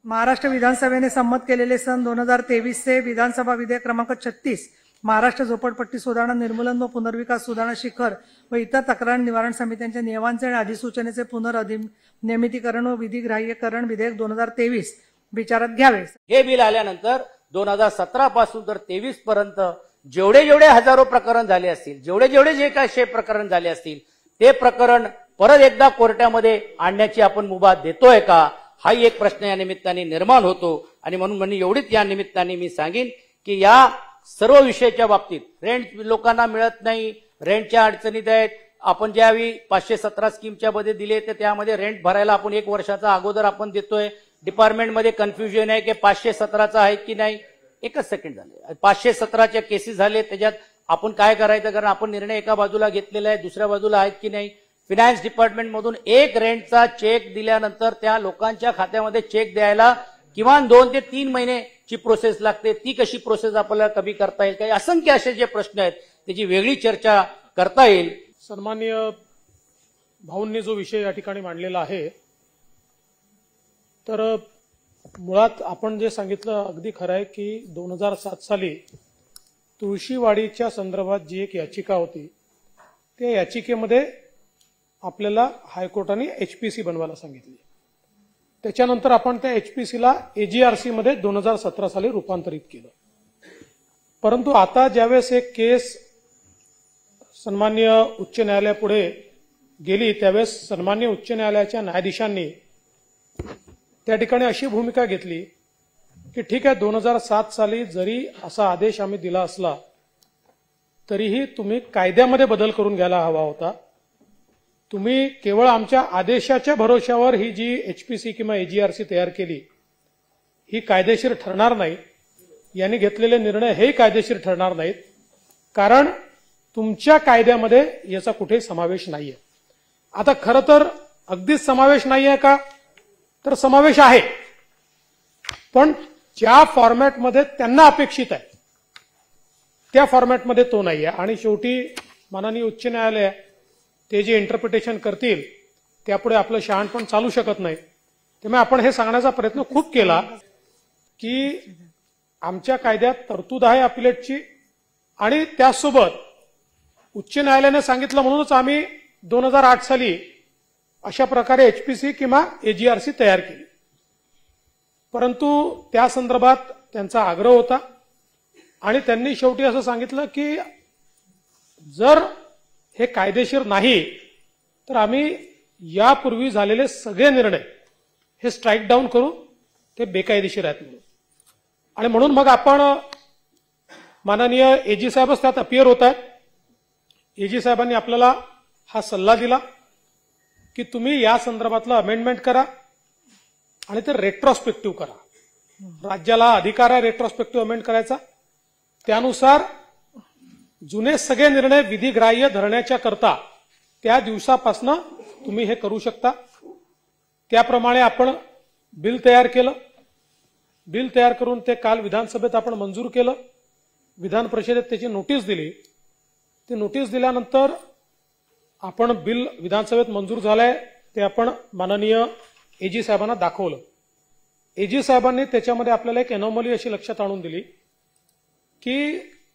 महाराष्ट्र विधानसभेने संमत केलेले सन 2023 चे विधानसभा विधेयक क्रमांक 36 महाराष्ट्र झोपडपट्टी सुधारणा निर्मूलन व पुनर्विकास सुधारणा शिखर व इतर तक्रार निवारण समित्यांच्या नियमांचे आणि अधिसूचनेचे पुनर्नियमितीकरण व विधिग्राह्यकरण विधेयक 2023 विचारात घ्यावे। हे बिल आल्यानंतर 2017 पासून तर 23 पर्यंत जेवढे हजारो प्रकरण झाले असतील, जेवढे जे काही प्रकरण झाले असतील, ते प्रकरण परत एकदा कोर्टामध्ये आणण्याची आपण मुभा देतोय का, हाही एक प्रश्न या निमित्ताने निर्माण होतो। आणि म्हणून एवढीच या निमित्ताने मी सांगेन की या सर्व विषयाच्या बाबतीत रेंट लोकांना मिळत नाही, रेंटच्या अडचणीत आहेत। आपण ज्यावेळी 517 स्कीमच्या मध्ये दिले तर त्यामध्ये रेंट भरायला आपण 1 वर्षाचा अगोदर आपण देतोय। डिपार्टमेंटमध्ये कन्फ्युजन आहे की 517चा आहे की नाही। एकच सेकंड झाले, 517च्या केसेस झाले, त्याच्यात आपण काय करायचं, कारण आपण निर्णय एका बाजूला घेतलेला आहे, दुसऱ्या बाजूला आहेत की नाही। फायनान्स डिपार्टमेंट मधून एक रेंटचा चेक दिल्यानंतर त्या लोकांच्या खात्यामध्ये चेक द्यायला किमान 2 ते 3 महिन्याची प्रोसेस लागते। ती कशी प्रोसेस आपल्याला कमी करता येईल, काही असंख्य असे जे प्रश्न आहेत त्याची वेगळी चर्चा करता येईल। सन्माननीय भाऊंनी जो विषय या ठिकाणी मांडलेला आहे, तर मुळात आपण जे सांगितलं अगदी खरं आहे की 2007 साली तुळशीवाडीच्या संदर्भात जी एक याचिका होती, त्या याचिकेमध्ये आपल्याला हायकोर्टाने एचपीसी बनवायला सांगितली। त्याच्यानंतर आपण त्या एचपीसीला एजीआरसी मध्ये 2017 साली रूपांतरित केलं। परंतु आता ज्यावेळेस एक केस सन्माननीय उच्च न्यायालयापुढे गेली, त्यावेळेस सन्माननीय उच्च न्यायालयाच्या न्यायाधीशांनी त्या ठिकाणी अशी भूमिका घेतली की ठीक आहे, 2007 साली जरी असा आदेश आम्ही दिला असला तरीही तुम्ही कायद्यामध्ये बदल करून घ्यायला हवा होता। तुम्ही केवळ आमच्या आदेशाच्या भरोश्यावर ही जी एचपीसी किंवा एजीआरसी तयार केली, ही कायदेशीर ठरणार नाही। यांनी घेतलेले निर्णय हे कायदेशीर ठरणार नाहीत, कारण तुमच्या कायद्यामध्ये याचा कुठेही समावेश नाहीये। आता खरं तर अगदीच समावेश नाहीये का, तर समावेश आहे, पण ज्या फॉर्मॅटमध्ये त्यांना अपेक्षित आहे त्या फॉर्मॅटमध्ये तो नाहीये। आणि शेवटी माननीय उच्च न्यायालय ते जे इंटरप्रिटेशन करतील त्यापुढे आपलं शहाणपण चालू शकत नाही। त्यामुळे आपण हे सांगण्याचा प्रयत्न खूप केला की आमच्या कायद्यात तरतूद आहे अपिलेटची, आणि त्यासोबत उच्च न्यायालयाने सांगितलं म्हणूनच आम्ही 2008 साली अशा प्रकारे एचपीसी किंवा एजीआरसी तयार केली। परंतु त्या संदर्भात त्यांचा आग्रह होता आणि त्यांनी शेवटी असं सांगितलं की जर हे कायदेशीर नाही तर आम्ही यापूर्वी झालेले सगळे निर्णय हे स्ट्राईक डाऊन करू, ते बेकायदेशीर आहेत म्हणून। आणि म्हणून मग आपण माननीय एजी साहेबच त्यात अपियर होत आहेत। एजी साहेबांनी आपल्याला हा सल्ला दिला की तुम्ही या संदर्भातलं अमेंडमेंट करा आणि ते रेट्रोस्पेक्टिव्ह करा। राज्याला अधिकार आहे रेट्रोस्पेक्टिव्ह अमेंड करायचा, त्यानुसार जुने सगळे निर्णय विधिग्राह्य धरण्याच्या करता त्या दिवसापासून तुम्ही हे करू शकता। त्याप्रमाणे आपण बिल तयार केलं, बिल तयार करून ते काल विधानसभेत आपण मंजूर केलं, विधान परिषदेत त्याची नोटीस दिली। ती नोटीस दिल्यानंतर आपण बिल विधानसभेत मंजूर झालंय ते आपण माननीय एजी साहेबांना दाखवलं। एजी साहेबांनी त्याच्यामध्ये आपल्याला एक एनॉमली अशी लक्षात आणून दिली की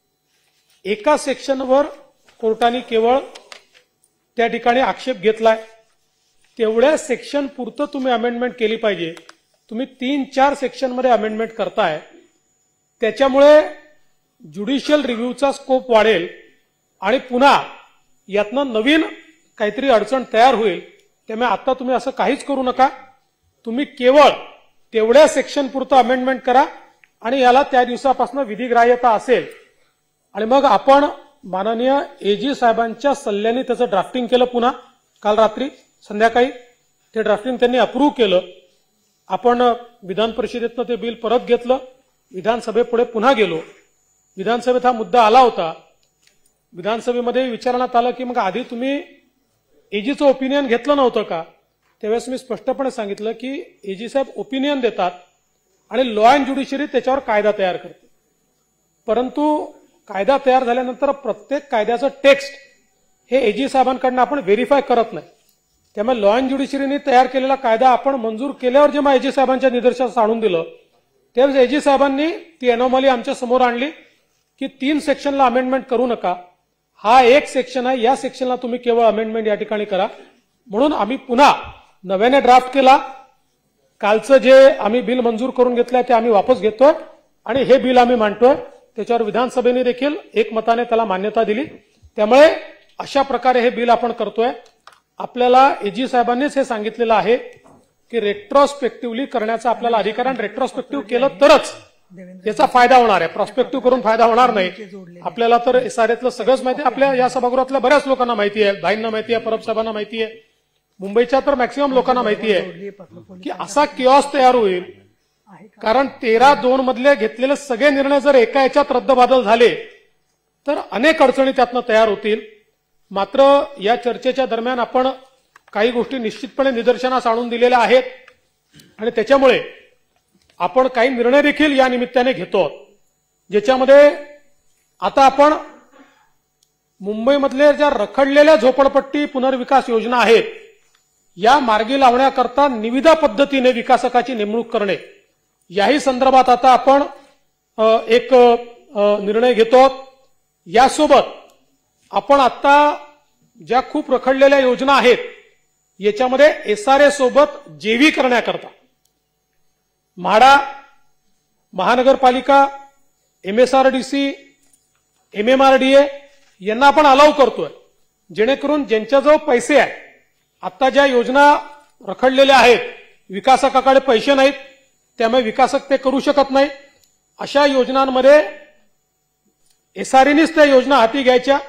एका सेक्शनवर कोर्टाने केवळ त्या ठिकाणी आक्षेप घेतलाय, तेवढ्या सेक्शन पुरतं तुम्ही अमेंडमेंट केली पाहिजे। तुम्ही 3-4 सेक्शनमध्ये अमेंडमेंट करताय, त्याच्यामुळे ज्युडिशियल रिव्ह्यूचा स्कोप वाढेल आणि पुन्हा यातनं नवीन काहीतरी अडचण तयार होईल। त्यामुळे आता तुम्ही असं काहीच करू नका, तुम्ही केवळ तेवढ्या सेक्शन पुरतं अमेंडमेंट करा आणि याला त्या दिवसापासून विधिग्राह्यता असेल। आणि मग आपण माननीय एजी साहेबांच्या सल्ल्याने त्याचं ड्राफ्टिंग केलं। पुन्हा काल रात्री संध्याकाळी ते ड्राफ्टिंग त्यांनी अप्रूव्ह केलं। आपण विधान परिषदेतनं ते बिल परत घेतलं, विधानसभेपुढे पुन्हा गेलो। विधानसभेत हा मुद्दा आला होता, विधानसभेमध्ये विचारण्यात आलं की मग आधी तुम्ही एजीचं ओपिनियन घेतलं नव्हतं का। त्यावेळेस मी स्पष्टपणे सांगितलं की एजी साहेब ओपिनियन देतात आणि लॉ अँड ज्युडिशरी त्याच्यावर कायदा तयार करते, परंतु कायदा तयार झाल्यानंतर प्रत्येक कायद्याचं टेक्स्ट हे एजी साहेबांकडून आपण व्हेरीफाय करत नाही। त्यामुळे लॉ अँड ज्युडिशरीने तयार केलेला कायदा आपण मंजूर केल्यावर जेव्हा एजी साहेबांच्या निदर्शनास आणून दिलं त्यावेळेस एजी साहेबांनी ती अनोमली आमच्या समोर आणली की 3 सेक्शनला अमेंडमेंट करू नका, हा एक सेक्शन आहे, या सेक्शनला तुम्ही केवळ अमेंडमेंट या ठिकाणी करा. म्हणून आम्ही पुन्हा नव्याने ड्राफ्ट केला. कालचं जे आम्ही बिल मंजूर करून घेतलंय ते आम्ही वापस घेतोय आणि हे बिल आम्ही मांडतोय. त्याच्यावर विधानसभेने देखील एकमताने त्याला मान्यता दिली. त्यामुळे अशा प्रकारे हे बिल आपण करतोय. आपल्याला एजी साहेबांनीच हे सांगितलेलं आहे की रेट्रोस्पेक्टिव्हली करण्याचा आपल्याला अधिकार आहे. रेट्रोस्पेक्टिव्ह केलं तरच याचा फायदा होणार आहे, प्रॉस्पेक्टिव्ह करून फायदा होणार नाही. आपल्याला तर एसआरएतलं सगळंच माहिती आहे, आपल्या या सभागृहातल्या बऱ्याच लोकांना माहिती आहे, भाईंना माहिती आहे, परब साहेबांना माहिती आहे, मुंबईच्या तर मॅक्सिमम लोकांना माहिती आहे की असा किऑस तयार होईल. कारण 13-2 मधले घेतलेले सगळे निर्णय जर एका याच्यात रद्दबादल झाले तर अनेक अडचणी त्यातनं तयार होतील. मात्र या चर्चेच्या दरम्यान आपण काही गोष्टी निश्चितपणे निदर्शनास आणून दिलेल्या आहेत आणि त्याच्यामुळे आपण काही निर्णय देखील या निमित्ताने घेतो, ज्याच्यामध्ये आता आपण मुंबईमधले ज्या रखडलेल्या झोपडपट्टी पुनर्विकास योजना आहेत या मार्गी लावण्याकरता निविदा पद्धतीने विकासकाची नेमणूक करणे, याही संदर्भात आता आपण एक निर्णय घेतो. यासोबत आपण आता ज्या खूप रखडलेल्या योजना आहेत याच्यामध्ये एसआरए सोबत जेवी करण्याकरता म्हाडा, महानगरपालिका, एमएसआरडीसी, एमएमआरडीए यांना आपण अलाव करतोय, जेणेकरून ज्यांच्याजवळ पैसे आहेत, आता ज्या योजना रखडलेल्या आहेत, विकासकाकडे पैसे नाहीत, त्यामुळे विकासक ते करू शकत नाही, अशा योजनांमध्ये एसआरएनीच त्या योजना हाती घ्यायच्या,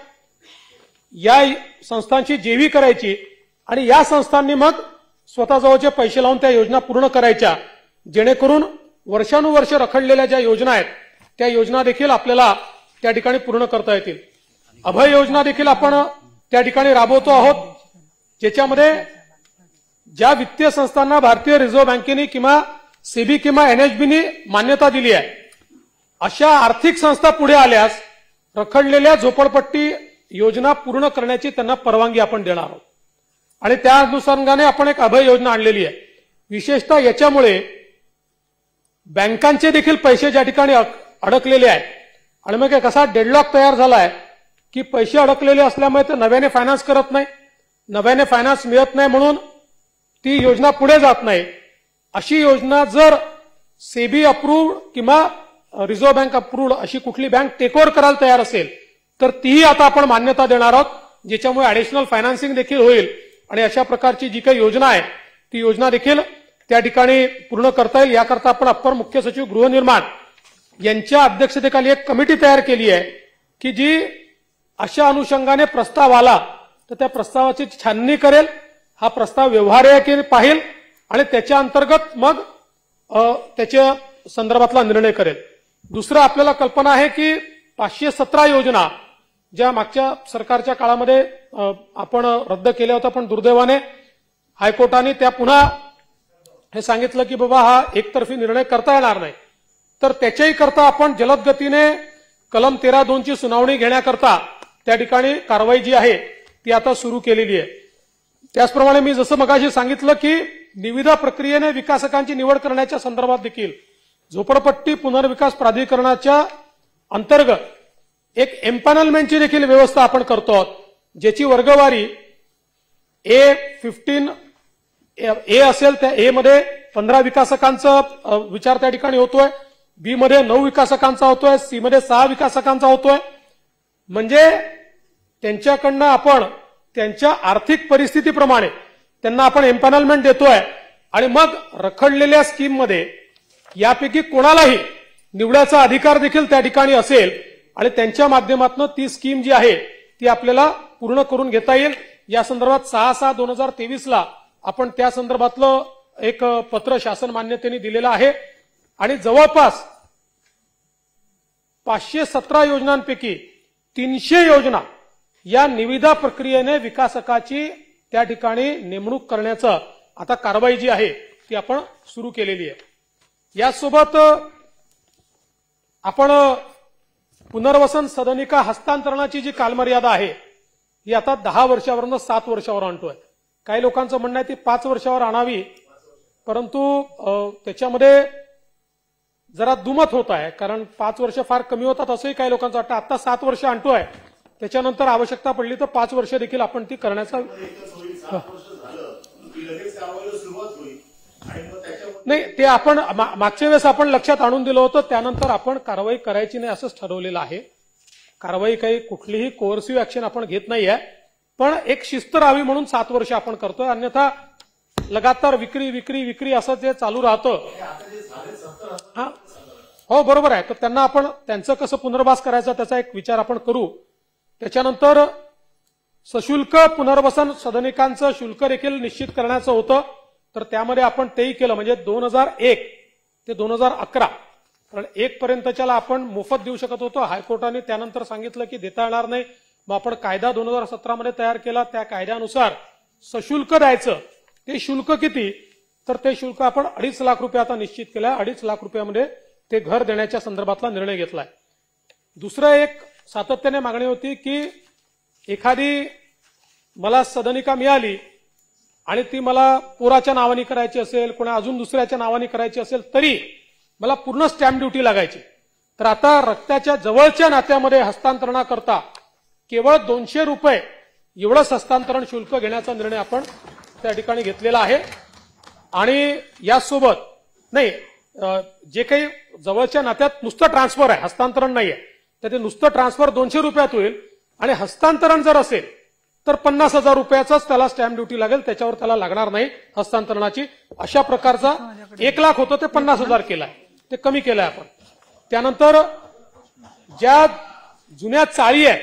या संस्थांची जेवी करायची आणि या संस्थांनी मग स्वतःजवळचे पैसे लावून त्या योजना पूर्ण करायच्या, जेणेकरून वर्षानुवर्ष रखडलेल्या ज्या योजना आहेत त्या योजना देखील आपल्याला त्या ठिकाणी पूर्ण करता येतील. अभय योजना देखील आपण त्या ठिकाणी राबवतो आहोत, ज्याच्यामध्ये ज्या वित्तीय संस्थांना भारतीय रिझर्व्ह बँकेने किंवा सेबी किंवा एनएचबीने मान्यता दिली आहे अशा आर्थिक संस्था पुढे आल्यास रखडलेल्या झोपडपट्टी योजना पूर्ण करण्याची त्यांना परवानगी आपण देणार आहोत आणि त्या अनुषंगाने आपण एक अभय योजना आणलेली आहे. विशेषतः याच्यामुळे बँकांचे देखील पैसे ज्या ठिकाणी अडकलेले आहेत आणि मग कसा डेडलॉक तयार झालाय की पैसे अडकलेले असल्यामुळे ते नव्याने फायनान्स करत नाही, नव्याने फायनान्स मिळत नाही, म्हणून ती योजना पुढे जात नाही. अशी योजना जर सेबी अप्रूव्ड किंवा रिझर्व्ह बँक अप्रूव्ड अशी कुठली बँक टेक ओव्हर करायला तयार असेल तर तीही आता आपण मान्यता देणार आहोत, ज्याच्यामुळे ऍडिशनल फायनान्सिंग देखील होईल आणि अशा प्रकारची जी काही योजना आहे ती योजना देखील त्या ठिकाणी पूर्ण करता येईल. याकरता आपण अप्पर मुख्य सचिव गृहनिर्माण यांच्या अध्यक्षतेखाली एक कमिटी तयार केली आहे की जी अशा अनुषंगाने प्रस्ताव आला तर त्या प्रस्तावाची छाननी करेल, हा प्रस्ताव व्यवहार्य की पाहिल आणि त्याच्या अंतर्गत मग त्याच्या संदर्भातला निर्णय करेल. दुसरं आपल्याला कल्पना आहे की 517 योजना ज्या मागच्या सरकारच्या काळामध्ये आपण रद्द केल्या होत्या, पण दुर्दैवाने हायकोर्टाने त्या पुन्हा हे सांगितलं की बाबा हा एकतर्फी निर्णय करता येणार नाही, तर त्याच्याही करता आपण जलद गतीने कलम 13(2) ची सुनावणी घेण्याकरता त्या ठिकाणी कारवाई जी आहे ती आता सुरू केलेली आहे. त्याचप्रमाणे मी जसं मगाशी सांगितलं की निविदा प्रक्रियेने विकासकांची निवड करण्याच्या संदर्भात देखील झोपडपट्टी पुनर्विकास प्राधिकरणाच्या अंतर्गत एक एम्पॅनलमेंटची देखील व्यवस्था आपण करतो आहोत, ज्याची वर्गवारी A15 ए असेल त्या ए मध्ये 15 विकासकांचा विचार त्या ठिकाणी होतोय, बी मध्ये 9 विकासकांचा होतोय, सी मध्ये 6 विकासकांचा होतोय. म्हणजे त्यांच्याकडनं आपण त्यांच्या आर्थिक परिस्थितीप्रमाणे त्यांना आपण एम्पॅनलमेंट देतोय आणि मग रखडलेल्या स्कीम मध्ये यापैकी कोणालाही निवडायचा अधिकार देखील त्या ठिकाणी असेल आणि त्यांच्या माध्यमातून ती स्कीम जी आहे ती आपल्याला पूर्ण करून घेता येईल. या संदर्भात 6/6/2023 ला आपण त्या संदर्भातलं एक पत्र शासन मान्यतेने दिलेलं आहे आणि जवळपास 517 योजनांपैकी 300 योजना या निविदा प्रक्रियेने विकासकाची त्या ठिकाणी नेमणूक करण्याचं आता कारवाई जी आहे ती आपण सुरू केलेली आहे. यासोबत आपण पुनर्वसन सदनिका हस्तांतरणाची जी कालमर्यादा आहे ही आता 10 वर्षावरून 7 वर्षावर आणतोय. काही लोकांचं म्हणणं आहे ती 5 वर्षावर आणावी, परंतु त्याच्यामध्ये जरा दुमत होत आहे, कारण 5 वर्ष फार कमी होतात असंही काही लोकांचं वाटतं. आता 7 वर्ष आणतोय, त्याच्यानंतर आवश्यकता पडली तर 5 वर्ष देखील आपण ती करण्याचा नाही, ते आपण मागच्या वेळेस आपण लक्षात आणून दिलं होतं. त्यानंतर आपण कारवाई करायची नाही असंच ठरवलेलं आहे. कारवाई काही कुठलीही कोअर्सिव्ह ऍक्शन आपण घेत नाहीये, पण एक शिस्त राहावी म्हणून 7 वर्ष आपण करतोय. अन्यथा लगातार विक्री विक्री विक्री असं जे चालू राहतं. हो बरोबर आहे. तर त्यांना आपण त्यांचं कसं पुनर्वास करायचा त्याचा एक विचार आपण करू. त्याच्यानंतर सशुल्क पुनर्वसन सदनिकांचं शुल्क देखील निश्चित करण्याचं होतं, तर त्यामध्ये आपण तेही केलं. म्हणजे 2001 ते 2011 कारण 1 पर्यंतच्याला आपण मोफत देऊ शकत होतो. हायकोर्टाने त्यानंतर सांगितलं की देता येणार नाही. मग आपण कायदा 2017 मध्ये तयार केला. त्या कायद्यानुसार सशुल्क द्यायचं. ते शुल्क किती, तर ते शुल्क आपण 2.5 लाख रुपये आता निश्चित केलं. 2.5 लाख रुपयामध्ये ते घर देण्याच्या संदर्भातला निर्णय घेतलाय. दुसरं एक सातत्याने मागणी होती की एखादी मला सदनिका मिळाली आणि ती मला पोराच्या नावाने करायची असेल, कोणा अजून दुसऱ्याच्या नावाने करायची असेल, तरी मला पूर्ण स्टॅम्प ड्युटी लागायची. तर आता रक्ताच्या जवळच्या नात्यामध्ये हस्तांतरणाकरता केवळ 200 रुपये एवढंच हस्तांतरण शुल्क घेण्याचा निर्णय आपण त्या ठिकाणी घेतलेला आहे. आणि यासोबत नाही, जे काही जवळच्या नात्यात नुसतं ट्रान्सफर आहे, हस्तांतरण नाहीये, तर ते नुसतं ट्रान्सफर 200 रुपयात होईल. आणि हस्तांतरण जर असेल तर 50,000 रुपयाचाच त्याला स्टॅम्प ड्युटी लागेल, त्याच्यावर त्याला लागणार नाही हस्तांतरणाची. अशा प्रकारचा 1 लाख होतं ते 50,000 केलाय, ते कमी केलंय आपण. त्यानंतर ज्या जुन्या चाळी आहेत,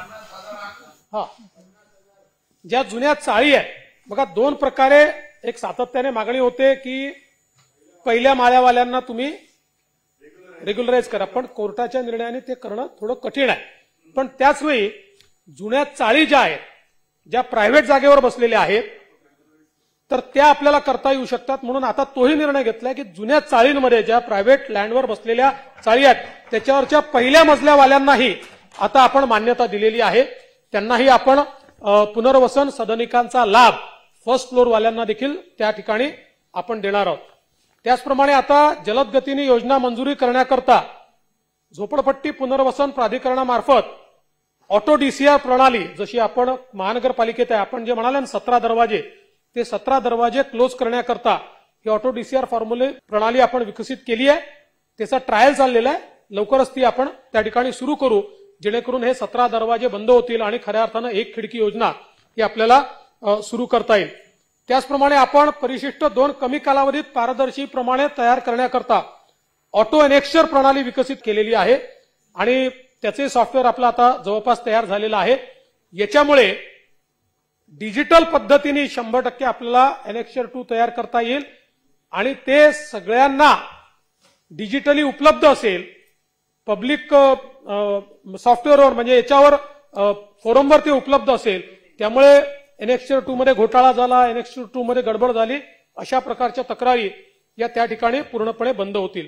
ज्या जुन्या चाळी आहेत बघा, 2 प्रकारे एक सातत्याने मागणी होते की पहिल्या माळ्यावाल्यांना तुम्ही रेग्युलराईज करा, पण कोर्टाच्या निर्णयाने ते करणं थोडं कठीण आहे. पण त्याचवेळी जुन्या चाळी ज्या आहेत, ज्या प्रायव्हेट जागेवर बसलेल्या आहेत, तर त्या आपल्याला करता येऊ शकतात. म्हणून आता तोही निर्णय घेतलाय की जुन्या चाळींमध्ये ज्या प्रायव्हेट लँडवर बसलेल्या चाळी आहेत त्याच्यावरच्या पहिल्या मजल्यावाल्यांनाही आता आपण मान्यता दिलेली आहे. त्यांनाही आपण पुनर्वसन सदनिकांचा लाभ फर्स्ट फ्लोर वाल्यांना देखील त्या ठिकाणी आपण देणार आहोत. त्याचप्रमाणे आता जलद गतीने योजना मंजुरी करण्याकरता झोपडपट्टी पुनर्वसन प्राधिकरणामार्फत ऑटो डीसीआर प्रणाली, जशी आपण महानगरपालिकेत आहे, आपण जे म्हणाले ना 17 दरवाजे, ते 17 दरवाजे क्लोज करण्याकरता ही ऑटो डीसीआर फॉर्म्युले प्रणाली आपण विकसित केली आहे. त्याचा ट्रायल चाललेला आहे. लवकरच ती आपण त्या ठिकाणी सुरू करू, जेणेकरून हे 17 दरवाजे बंद होतील आणि खऱ्या अर्थानं 1 खिडकी योजना ही आपल्याला सुरू करता येईल. त्याचप्रमाणे आपण परिशिष्ट 2 कमी कालावधीत पारदर्शी प्रमाणे तयार करण्याकरता ऑटो एनेक्शर प्रणाली विकसित केलेली आहे आणि त्याचे सॉफ्टवेअर आपलं आता जवळपास तयार झालेलं आहे. याच्यामुळे डिजिटल पद्धतीने 100% आपल्याला एनेक्शर 2 तयार करता येईल आणि ते सगळ्यांना डिजिटली उपलब्ध असेल. पब्लिक सॉफ्टवेअरवर म्हणजे याच्यावर फोरमवर ते उपलब्ध असेल. त्यामुळे एनेक्शर 2 मध्ये घोटाळा झाला, एनेक्शर 2 मध्ये गडबड झाली, अशा प्रकारच्या तक्रारी या त्या ठिकाणी पूर्णपणे बंद होतील.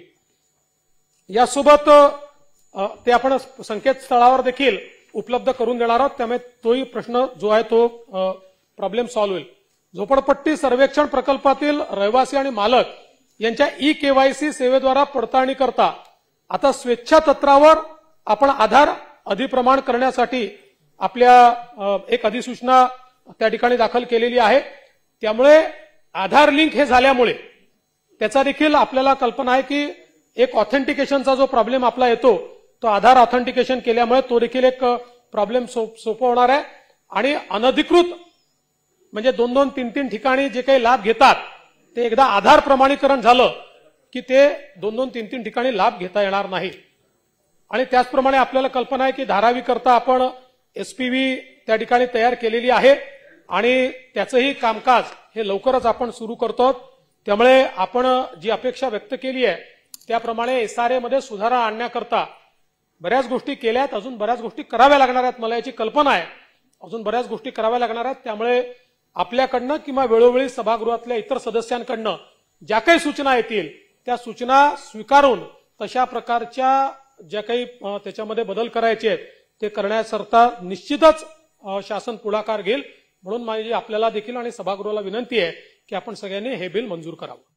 यासोबत ते आपण संकेतस्थळावर देखील उपलब्ध करून देणार आहोत. त्यामुळे तोही प्रश्न जो आहे तो प्रॉब्लेम सॉल्व्ह होईल. झोपडपट्टी सर्वेक्षण प्रकल्पातील रहिवासी आणि मालक यांच्या ई-केवायसी सेवेद्वारा पडताळणी करता आता स्वेच्छापत्रावर आपण आधार अधिप्रमाण करण्यासाठी आपल्या एक अधिसूचना त्या ठिकाणी दाखल केलेली आहे. त्यामुळे आधार लिंक हे झाल्यामुळे त्याचा देखील आपल्याला कल्पना आहे की एक ऑथेंटिकेशनचा जो प्रॉब्लेम आपला येतो तो आधार ऑथेंटिकेशन केल्यामुळे तो देखील एक प्रॉब्लेम सोपं होणार आहे. आणि अनधिकृत म्हणजे 2-2, 3-3 ठिकाणी जे काही लाभ घेतात ते एकदा आधार प्रमाणीकरण झालं की ते 2-2, 3-3 ठिकाणी लाभ घेता येणार नाही. आणि त्याचप्रमाणे आपल्याला कल्पना आहे की धारावी करता आपण एसपीव्ही त्या ठिकाणी तयार केलेली आहे आणि त्याचंही कामकाज हे लवकरच आपण सुरू करतो. त्यामुळे आपण जी अपेक्षा व्यक्त केली आहे त्याप्रमाणे एसआरए मध्ये सुधारणा आणण्याकरता बऱ्याच गोष्टी केल्या आहेत. अजून बऱ्याच गोष्टी कराव्या लागणार आहेत. मला याची कल्पना आहे अजून बऱ्याच गोष्टी कराव्या लागणार आहेत. त्यामुळे आपल्याकडनं किंवा वेळोवेळी सभागृहातल्या इतर सदस्यांकडनं ज्या काही सूचना येतील त्या सूचना स्वीकारून तशा प्रकारच्या ज्या काही त्याच्यामध्ये बदल करायचे आहेत ते करण्याकरता निश्चितच शासन पुढाकार घेईल. म्हणून माझी आपल्याला देखील आणि सभागृहाला विनंती आहे की आपण सगळ्यांनी हे बिल मंजूर करावं.